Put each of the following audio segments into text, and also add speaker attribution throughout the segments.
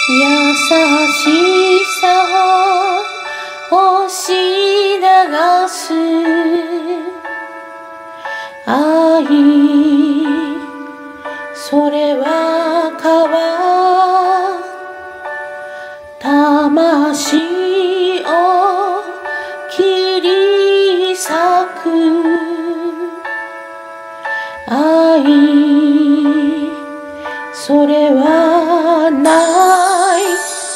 Speaker 1: 優しさを押し流す愛、それは川、魂を切り裂く愛、それはない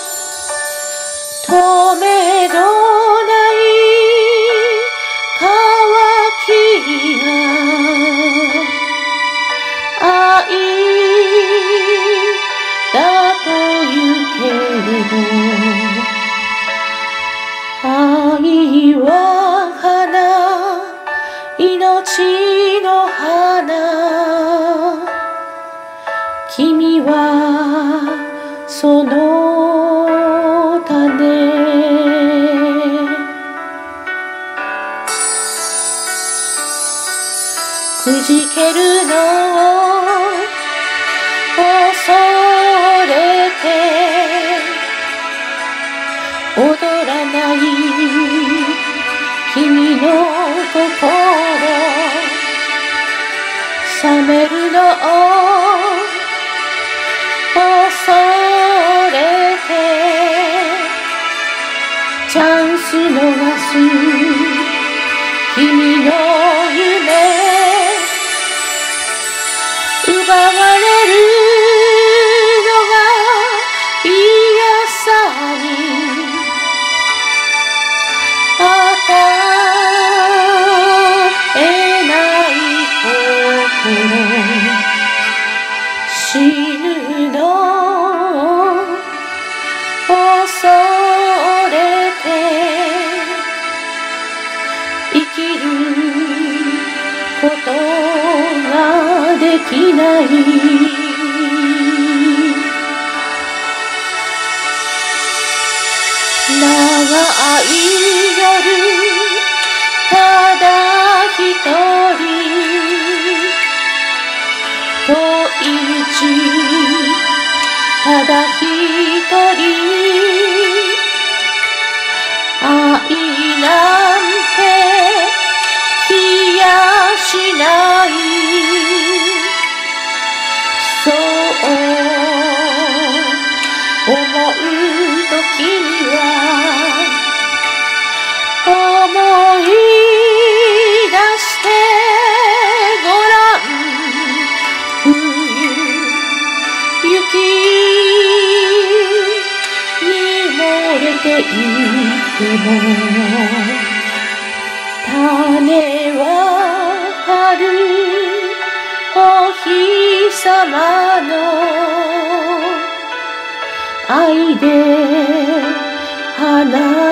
Speaker 1: 止めどない渇きが愛だと言うけれど、愛は花、命の花、君はその種、くじけるのを恐れて踊らない君の心、冷めるのを恐れてチャンス逃す君の夢、奪われるのが嫌さに与えない心、死ぬの恐れて生きることができない、長い夜ただ一人遠い道ただ一人、愛なんて来やしない、そう思う時には思い出してごらん、冬雪に漏れていても種は春お日様の愛で花